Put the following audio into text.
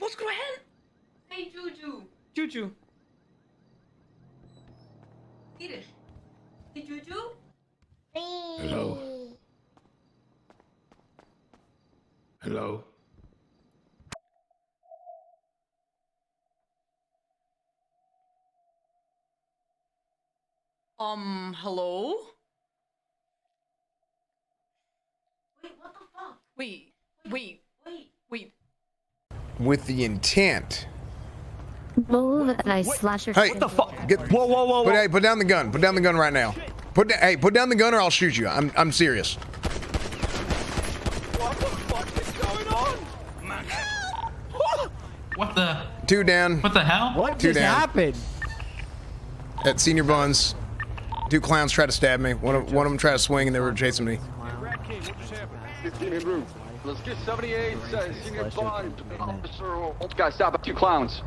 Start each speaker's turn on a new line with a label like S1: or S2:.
S1: What's going on?
S2: Hey, Juju.
S1: Juju.
S2: Get it. Hey, Juju.
S3: Hello. Hello.
S1: Hello?
S2: Wait, what the fuck?
S1: Wait.
S4: With the intent.
S5: Move and I slash your.
S4: Hey,
S1: What the fuck?
S4: Get,
S1: Whoa, whoa, whoa, whoa.
S4: Hey, put down the gun. Put down the gun right now. Put down the gun or I'll shoot you. I'm serious.
S1: What the fuck is going on?
S6: What the?
S4: Two down.
S6: What the hell?
S7: What
S4: Two
S7: just
S4: down.
S7: happened?
S4: At Senior Buns. Two clowns tried to stab me. One of them tried to swing and they were chasing me.
S8: Let's get 78, Senior Bond. Officer, old guy, stop at two clowns.